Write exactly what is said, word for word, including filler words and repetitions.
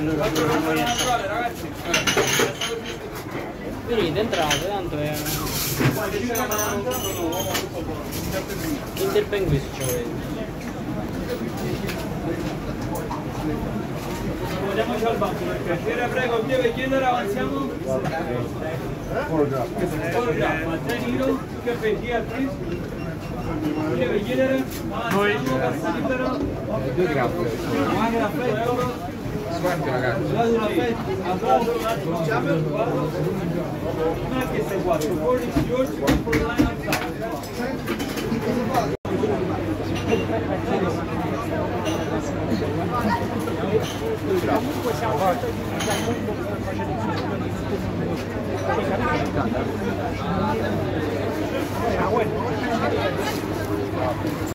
allora non voglio ragazzi. venite, entrate, tanto è... Intervengo se ci volete. Andiamoci al banco per piacere, prego, deve chiedere, avanziamo. Porga, Danilo, che vedi altri? Deve chiedere, avanziamo, cassa libera. Due grazie. Anche l'affetto. Quanti ragazzi? Guardate l'affetto, applauso un attimo. Non è che sei quattro, fuori Giorgi, quattro line Comunque siamo dal mondo